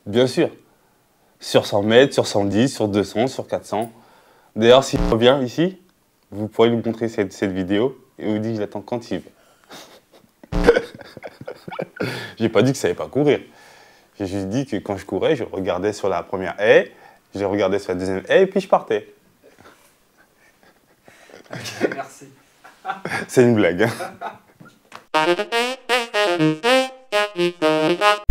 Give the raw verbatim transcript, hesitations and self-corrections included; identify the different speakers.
Speaker 1: Bien sûr. Sur cent mètres, sur cent dix, sur deux cents, sur quatre cents. D'ailleurs, s'il revient ici, vous pourrez lui montrer cette, cette vidéo et vous dites que je l'attends quand il veut. J'ai pas dit que ça savait pas courir. J'ai juste dit que quand je courais, je regardais sur la première haie, je regardais sur la deuxième haie et puis je partais.
Speaker 2: Ok, merci.
Speaker 1: C'est une blague. Hein.